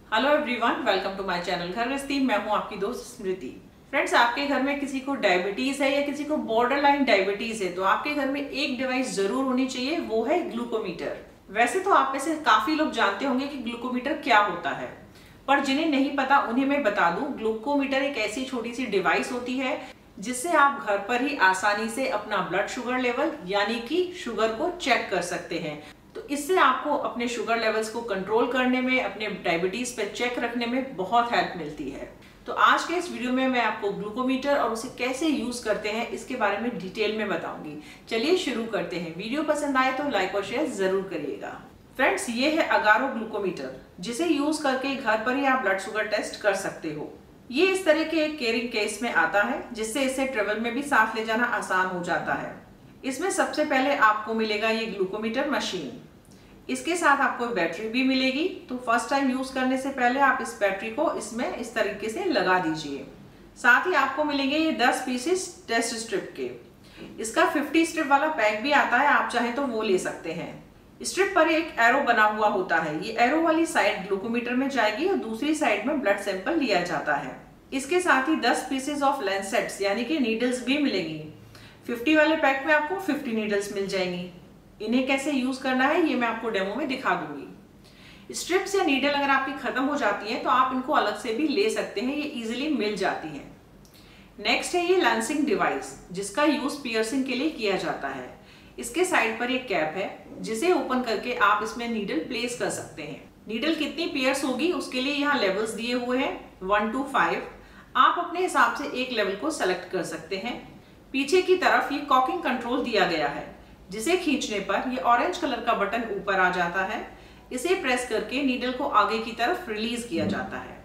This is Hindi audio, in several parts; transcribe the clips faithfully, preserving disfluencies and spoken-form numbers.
Hello everyone, welcome to my channel घर गृहस्थी। मैं हूं आपकी दोस्त स्मृति। फ्रेंड्स, आपके घर में किसी को डायबिटीज है या किसी को बॉर्डर लाइन डायबिटीज है तो आपके घर में एक डिवाइस जरूर होनी चाहिए, वो है ग्लूकोमीटर। वैसे तो आप में से काफी लोग जानते होंगे कि ग्लूकोमीटर क्या होता है, पर जिन्हें नहीं पता उन्हें मैं बता दूं, ग्लूकोमीटर एक ऐसी छोटी सी डिवाइस होती है जिससे आप घर पर ही आसानी से अपना ब्लड शुगर लेवल यानी कि शुगर को चेक कर सकते हैं। तो इससे आपको अपने शुगर लेवल्स को कंट्रोल करने में, अपने डायबिटीज पे चेक रखने में बहुत हेल्प मिलती है। तो आज के इस वीडियो में मैं आपको ग्लूकोमीटर और उसे कैसे यूज करते हैं इसके बारे में डिटेल में बताऊंगी। चलिए शुरू करते हैं। वीडियो पसंद आए तो लाइक और शेयर जरूर करिएगा। फ्रेंड्स, ये है अगारो ग्लूकोमीटर, जिसे यूज करके घर पर ही आप ब्लड शुगर टेस्ट कर सकते हो। ये इस तरह के एक कैरिंग केस में आता है, जिससे इसे ट्रेवल में भी साथ ले जाना आसान हो जाता है। इसमें सबसे पहले आपको मिलेगा ये ग्लूकोमीटर मशीन। इसके साथ आपको बैटरी भी मिलेगी। तो फर्स्ट टाइम यूज करने से पहले आप इस बैटरी को इसमें इस तरीके से लगा दीजिए। साथ ही आपको मिलेंगे ये दस पीसेस टेस्ट स्ट्रिप के। इसका पचास स्ट्रिप वाला पैक भी आता है, आप चाहें तो वो ले सकते हैं। स्ट्रिप पर एक एरो बना हुआ होता है। ये एरो वाली साइड ग्लूकोमीटर में जाएगी और दूसरी साइड में ब्लड सैंपल लिया जाता है। इसके साथ ही दस पीसेस ऑफ लेंसेट्स यानी कि नीडल्स भी मिलेंगी। पचास वाले पैक में आपको पचास नीडल्स मिल जाएंगी। इन्हें कैसे यूज करना है ये मैं आपको डेमो में दिखा दूंगी। स्ट्रिप्स या नीडल अगर आपकी खत्म हो जाती है तो आप इनको अलग से भी ले सकते हैं, ये इजीली मिल जाती है। नेक्स्ट है ये लांसिंग डिवाइस, जिसका यूज पियर्सिंग के लिए किया जाता है। इसके साइड पर एक कैप है, जिसे ओपन करके आप इसमें नीडल प्लेस कर सकते हैं। नीडल कितनी पियर्स होगी उसके लिए यहाँ लेवल्स दिए हुए हैं, वन टू फाइव। आप अपने हिसाब से एक लेवल को सेलेक्ट कर सकते हैं। पीछे की तरफ ये कॉकिंग कंट्रोल दिया गया है, जिसे खींचने पर ये ऑरेंज कलर का बटन ऊपर आ जाता है। इसे प्रेस करके नीडल को आगे की तरफ रिलीज किया जाता है।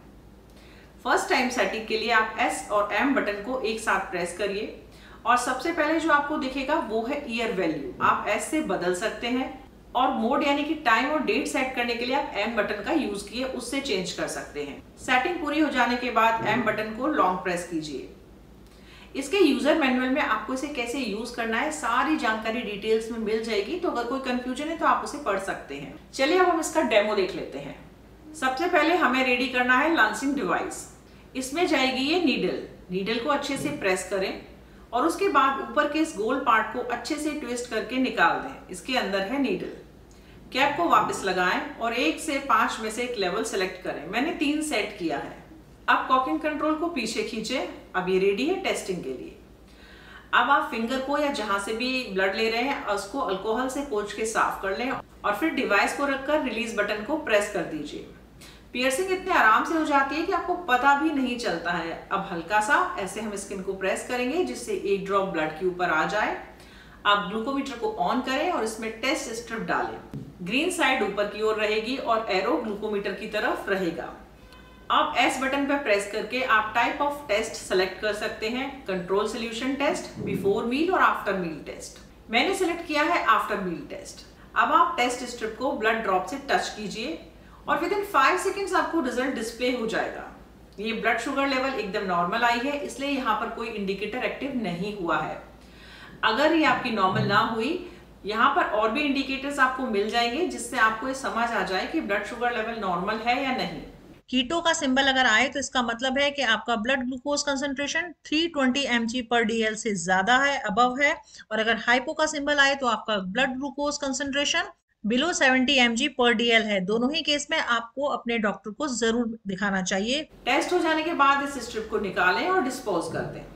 फर्स्ट टाइम सेटिंग के लिए आप एस और एम बटन को एक साथ प्रेस करिए और सबसे पहले जो आपको दिखेगा वो है ईयर वैल्यू। आप एस से बदल सकते हैं और मोड यानी कि टाइम और डेट सेट करने के लिए आप एम बटन का यूज किए उससे चेंज कर सकते हैं। सेटिंग पूरी हो जाने के बाद एम बटन को लॉन्ग प्रेस कीजिए। इसके यूजर मैनुअल में आपको इसे कैसे यूज करना है सारी जानकारी डिटेल्स में मिल जाएगी, तो अगर कोई कंफ्यूजन है तो आप उसे पढ़ सकते हैं। चलिए अब हम इसका डेमो देख लेते हैं। सबसे पहले हमें रेडी करना है लांसिंग डिवाइस। इसमें जाएगी ये नीडल। नीडल को अच्छे से प्रेस करें और उसके बाद ऊपर के इस गोल पार्ट को अच्छे से ट्विस्ट करके निकाल दें। इसके अंदर है नीडल। कैप को वापस लगाएं और एक से पांच में से एक लेवल सेलेक्ट करें। मैंने तीन सेट किया है। अब कॉकिंग कंट्रोल को पीछे खींचे। अब ये रेडी है टेस्टिंग के लिए। अब आप फिंगर को या जहां से भी ब्लड ले रहे हैं उसको अल्कोहल से पोंछ के साफ कर लें और फिर डिवाइस को रखकर रिलीज बटन को प्रेस कर दीजिए। पियर्सिंग इतने आराम से हो जाती है कि आपको पता भी नहीं चलता है। अब हल्का सा ऐसे हम स्किन को प्रेस करेंगे जिससे एक ड्रॉप ब्लड के ऊपर आ जाए। आप ग्लूकोमीटर को ऑन करें और इसमें टेस्ट स्ट्रिप डालें। ग्रीन साइड ऊपर की ओर रहेगी और एरो ग्लूकोमीटर की तरफ रहेगा। अब एस बटन पर प्रेस करके आप टाइप ऑफ टेस्ट सेलेक्ट कर सकते हैं। Control solution test, before meal और आफ्टर मील टेस्ट। मैंने सेलेक्ट किया है आफ्टर मील टेस्ट। अब आप टेस्ट स्ट्रिप को ब्लड ड्रॉप से टच कीजिए और विद इन फाइव सेकेंड्स आपको रिजल्ट डिस्प्ले हो जाएगा। ये ब्लड शुगर लेवल एकदम नॉर्मल आई है, इसलिए यहाँ पर कोई इंडिकेटर एक्टिव नहीं हुआ है। अगर ये आपकी नॉर्मल ना हुई, यहाँ पर और भी इंडिकेटर्स आपको मिल जाएंगे जिससे आपको ये समझ आ जाए कि ब्लड शुगर लेवल नॉर्मल है या नहीं। कीटो का सिंबल अगर आए तो इसका मतलब है कि आपका ब्लड ग्लूकोज कंसंट्रेशन तीन सौ बीस M G per D L से ज्यादा है, अबव है। और अगर हाइपो का सिंबल आए तो आपका ब्लड ग्लूकोज कंसंट्रेशन बिलो सत्तर M G per D L है। दोनों ही केस में आपको अपने डॉक्टर को जरूर दिखाना चाहिए। टेस्ट हो जाने के बाद इस स्ट्रिप को निकालें और डिस्पोज कर दें।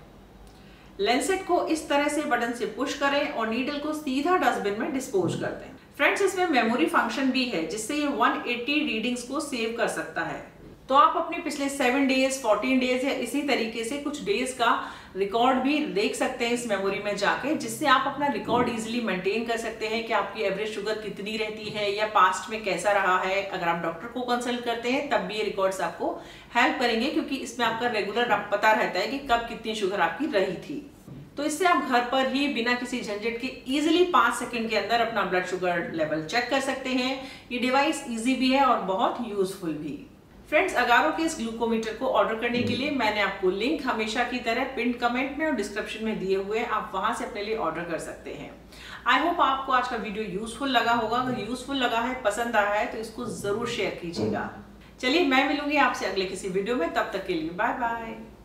लेंसेट को इस तरह से बटन से पुश करें और नीडल को सीधा डस्टबिन में डिस्पोज कर दें। फ्रेंड्स, इसमें मेमोरी फंक्शन भी है जिससे ये एक सौ अस्सी रीडिंग्स को सेव कर सकता है। तो आप अपने पिछले सेवन डेज, फोर्टीन डेज या इसी तरीके से कुछ डेज का रिकॉर्ड भी देख सकते हैं इस मेमोरी में जाके, जिससे आप अपना रिकॉर्ड इजीली मेंटेन कर सकते हैं कि आपकी एवरेज शुगर कितनी रहती है या पास्ट में कैसा रहा है। अगर आप डॉक्टर को कंसल्ट करते हैं तब भी ये रिकॉर्ड्स आपको हेल्प करेंगे, क्योंकि इसमें आपका रेगुलर पता रहता है कि कब कितनी शुगर आपकी रही थी। तो इससे आप घर पर ही बिना किसी झंझट के इजीली पांच सेकंड के अंदर अपना ब्लड शुगर लेवल चेक कर सकते हैं। ये डिवाइस इजी भी है और बहुत यूजफुल भी। फ्रेंड्स, अगारो के इस ग्लूकोमीटर को ऑर्डर करने के लिए मैंने आपको लिंक हमेशा की तरह पिन कमेंट में और डिस्क्रिप्शन में दिए हुए हैं, आप वहां से अपने लिए ऑर्डर कर सकते हैं। आई होप आपको आज का वीडियो यूजफुल लगा होगा। अगर यूजफुल लगा है, पसंद आया है तो इसको जरूर शेयर कीजिएगा। चलिए मैं मिलूंगी आपसे अगले किसी वीडियो में, तब तक के लिए बाय बाय।